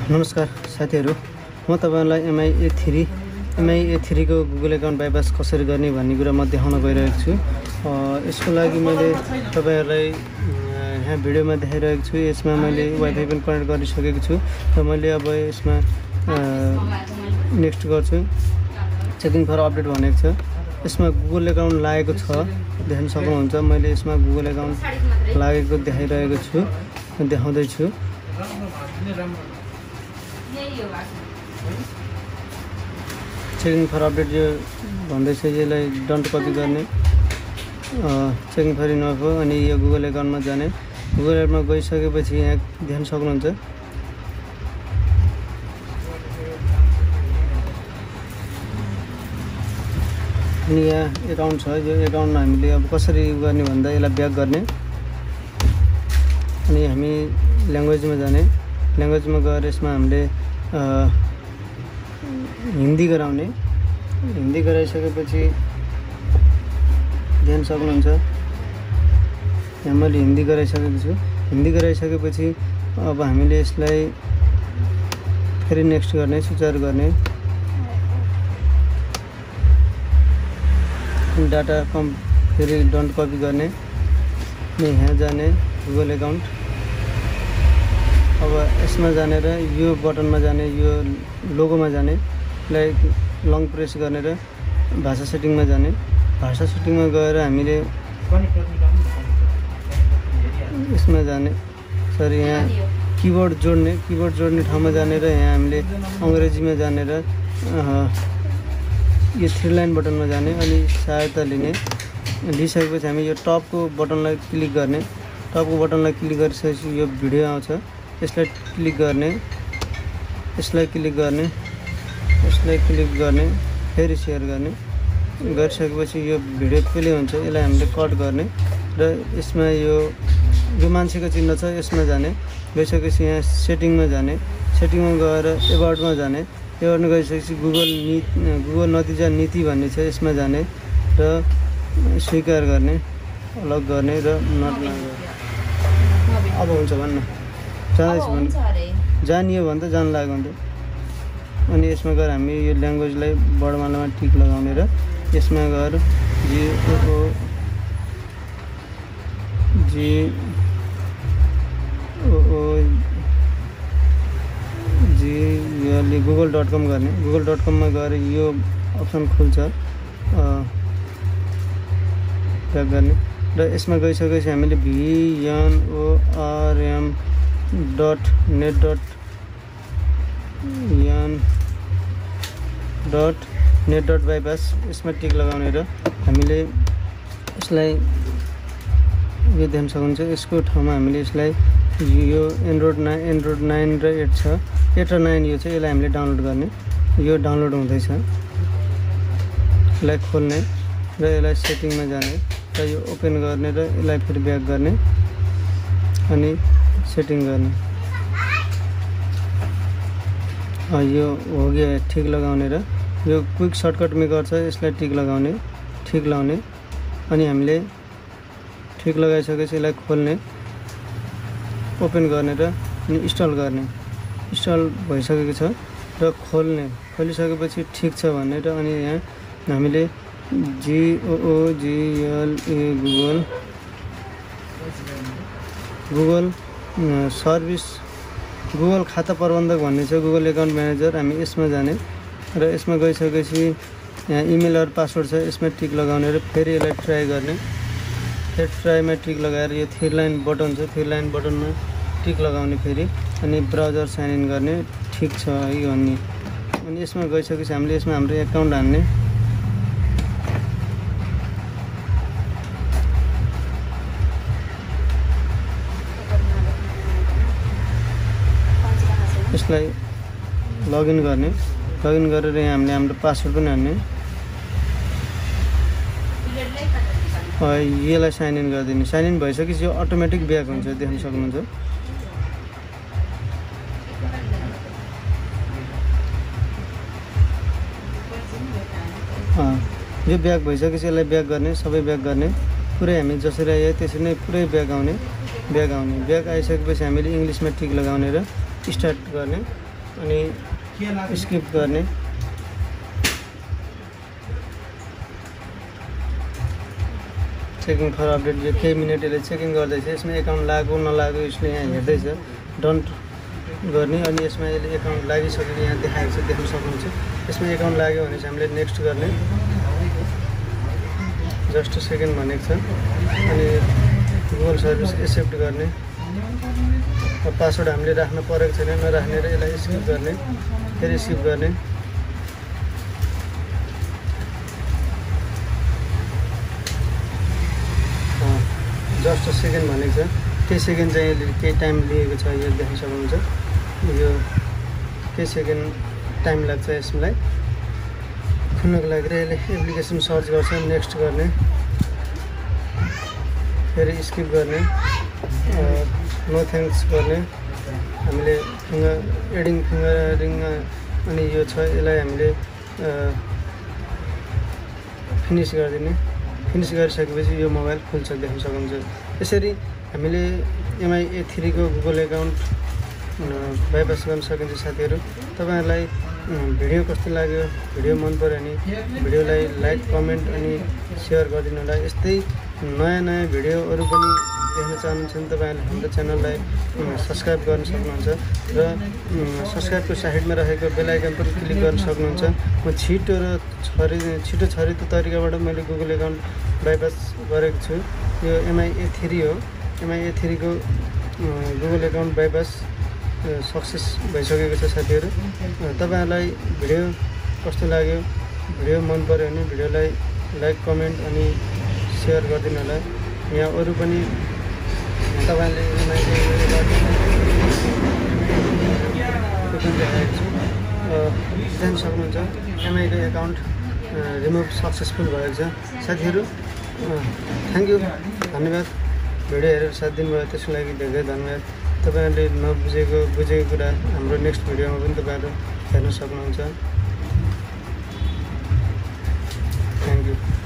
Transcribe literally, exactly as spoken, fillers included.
नमस्कार साथीहरु, म तपाईहरुलाई M I A three M I A three को गुगल एकाउन्ट बाइपास कसरी गर्ने भन्ने कुरा म देखाउन गइरहेको छु। यसको लागि मैले तपाईहरुलाई यहाँ भिडियोमा देखाइरहेको छु। यसमा मैले वाइफाई पनि कनेक्ट गरिसकेको छु र मैले अब यसमा नेक्स्ट गर्छु। चेकिङ फर अपडेट भनेको छ। यसमा गुगल एकाउन्ट लागेको छ, देख्न सक्नुहुन्छ। मैले यसमा गुगल एकाउन्ट लागेको देखाइरहेको छु, देखाउँदै छु। चेकिङ फर अपडेट यो भन्दैछ, यसलाई डन्ट कपी गर्ने। चेकिङ फर इनफ हो अनि यो गुगल एकाउन्टमा जाने। गुगल एकाउन्टमा गइसकेपछि यहाँ देख्न सक्नुहुन्छ अनि यहाँ एकाउन्ट छ। यो एकाउन्ट हामीले अब कसरी गर्ने भन्दा यसलाई ब्याक गर्ने अनि हामी ल्याङ्ग्वेजमा जाने। ल्याङ्ग्वेजमा गएर यसमा हामीले हिन्दी गराउने। हिन्दी गराइसकेपछि ध्यान सक्नुहुन्छ यहाँ मैले हिन्दी गराइसकेको छु। हिन्दी गराइसकेपछि अब हामीले यसलाई फेरि नेक्स्ट गर्ने, सुचारु गर्ने। डाटा कम फेरि डन्ट कपी गर्ने अनि यहाँ जाने गुगल एकाउन्ट। अब यसमा जानेर यो बटनमा जाने, यो लोगोमा जाने। लाइक लङ प्रेस गरेर भाषा सेटिङमा जाने। भाषा सेटिङमा गएर हामीले यसमा जाने। सरी यहाँ किबोर्ड जोड्ने किबोर्ड जोड्ने ठाउँमा जानेर यहाँ हामीले अङ्ग्रेजीमा जानेर यो थ्री लाइन बटनमा जाने अनि सहायता लिने। लिइसकेपछि हामी यो टपको बटनलाई क्लिक गर्ने। टपको बटनलाई क्लिक गरिसकेपछि यो भिडियो आउँछ, यसलाई क्लिक गर्ने, यसलाई क्लिक गर्ने, यसलाई क्लिक गर्ने, फेरि सेयर गर्ने। गरिसकेपछि यो भिडियो प्ले हुन्छ, यसलाई हामीले कट गर्ने र यसमा यो यो मान्छेको चिन्ह छ, यसमा जाने। गइसकेपछि यहाँ सेटिङमा जाने। सेटिङमा गएर एबाउटमा जाने। एबाउटमा गइसकेपछि गुगल नीति गुगल नतिजा नीति भन्ने छ, यसमा जाने र स्वीकार गर्ने, अलग गर्ने र नट गर्ने। अब हुन्छ भन्न जाँदैछ भने जानियो भने त जान लाग्यो भने त। अनि यसमा गएर हामी यो ल्याङ्ग्वेजलाई बडमालामा टिक लगाउने र यसमा गएर जी ओ जी ओ जी यसले गुगल डट कम गर्ने। गुगल डट कममा गएर यो अप्सन खुल्छ, ब्याक गर्ने र यसमा गइसकेपछि हामीले VNORM dot net dot N dot net dot bypass यसमा टिक लगाउने र हामीले यसलाई यो देख्न सक्नुहुन्छ। यसको ठाउँमा हामीले यसलाई यो एन्ड्रोइड नाइन एन्ड्रोइड नाइन र एट छ, एट र नाइन यो चाहिँ यसलाई हामीले डाउनलोड गर्ने। यो डाउनलोड हुँदैछ, यसलाई खोल्ने र यसलाई सेटिङमा जाने र यो ओपन गर्ने र यसलाई फेरि ब्याक गर्ने अनि सेटिङ गर्ने। यो हो गयो ठिक लगाउने र यो क्विक सर्टकट मेकर छ, यसलाई टिक लगाउने, ठिक लगाउने अनि हामीले ठिक लगाइसकेपछि यसलाई खोल्ने, ओपन गर्ने र अनि इन्स्टल गर्ने। इन्स्टल भइसकेको छ र खोल्ने। खोलिसकेपछि ठिक छ भन्ने र अनि यहाँ हामीले GOOGLE Google Google service Google खाता प्रबन्धक भन्ने छ, गुगल एकाउन्ट म्यानेजर। हामी यसमा जाने र यसमा गइसकेपछि यहाँ इमेल र पासवर्ड छ, यसमा टिक लगाउने र फेरि यसलाई ट्राई गर्ने। फेरि ट्राईमा टिक लगाएर यो थ्री लाइन बटन छ, थ्री लाइन बटनमा टिक लगाउने फेरि अनि ब्राउजर साइन इन गर्ने। ठिक छ है भन्ने अनि यसमा गइसकेपछि हामीले यसमा हाम्रो एकाउन्ट हान्ने। यसलाई लगइन गर्ने। लगइन गरेर यहाँ हामीले हाम्रो पासवर्ड पनि हान्ने। यसलाई साइन इन गरिदिने। साइन इन भइसकेपछि यो अटोमेटिक ब्याक हुन्छ, देख्न सक्नुहुन्छ। यो ब्याक भइसकेपछि यसलाई ब्याक गर्ने, सबै ब्याक गर्ने। पुरै हामी जसरी आयो त्यसरी नै पुरै ब्याक आउने ब्याक आउने ब्याक आइसकेपछि हामीले इङ्ग्लिसमा टिक लगाउने र स्टार्ट गर्ने। अनि स्किप गर्ने। चेकिङ फर अपडेट यो केही मिनट यसले चेकिङ गर्दैछ। यसमा एकाउन्ट लाग्यो नलाग्यो यसले यहाँ हेर्दैछ। डन्ट गर्ने अनि यसमा यसले एकाउन्ट लागिसक्यो यहाँ देखाएको छ, देख्न सक्नुहुन्छ। यसमा एकाउन्ट लाग्यो भने चाहिँ हामीले नेक्स्ट गर्ने। जस्ट अ सेकेन्ड भनेको छ। अनि गुगल सर्भिस एक्सेप्ट गर्ने। पासवर्ड हामीले राख्न परेको छैन, नराख्ने र यसलाई स्किप गर्ने, फेरि स्किप गर्ने। जस्ट अ सेकेन्ड भनेको छ। केही सेकेन्ड चाहिँ यसले केही टाइम लिएको छ, यो देख्न सक्नुहुन्छ। यो केही सेकेन्ड टाइम लाग्छ यसलाई खुल्नको लागि र यसले एप्लिकेसन सर्च गर्छ। नेक्स्ट गर्ने, फेरि स्किप गर्ने, नो थ्याङ्क्स गर्ने। हामीले फिङ्गर एडिङ फिङ्गरिङ अनि यो छ, यसलाई हामीले फिनिस गरिदिने। फिनिस गरिसकेपछि यो मोबाइल खुल्छ, देख्न सक्नुहुन्छ। यसरी हामीले एमआई ए थ्री को गुगल एकाउन्ट बाइपास गर्न सकिन्छ। साथीहरू तपाईँहरूलाई भिडियो कस्तो लाग्यो, भिडियो मन पर्यो भने भिडियोलाई लाइक कमेन्ट अनि सेयर गरिदिनु होला। यस्तै नयाँ नयाँ भिडियोहरू पनि देख्न चाहनुहुन्छ भने तपाईँहरूले हाम्रो च्यानललाई सब्सक्राइब गर्न सक्नुहुन्छ र सब्सक्राइबको साइडमा रहेको बेल आइकन पनि क्लिक गर्न सक्नुहुन्छ। म छिटो र छरि छिटो छरितो तरिकाबाट मैले गुगल एकाउन्ट बाइपास गरेको छु। यो एमआई ए थ्री हो। एमआई ए थ्री को गुगल एकाउन्ट बाइपास सक्सेस भइसकेको छ। साथीहरू तपाईँहरूलाई भिडियो कस्तो लाग्यो, भिडियो मन पर्यो भने भिडियोलाई लाइक कमेन्ट अनि सेयर गरिदिनु होला। यहाँ अरू पनि तपाईँले देखाएको छु, जान सक्नुहुन्छ। एमआईको एकाउन्ट रिमुभ सक्सेसफुल भएको छ। साथीहरू थ्याङ्क यू, धन्यवाद। भिडियो हेरेर साथ दिनुभयो त्यसको लागि धेरै धेरै धन्यवाद। तपाईँहरूले नबुझेको बुझेको कुरा हाम्रो नेक्स्ट भिडियोमा पनि तपाईँहरू हेर्न सक्नुहुन्छ। Thank you.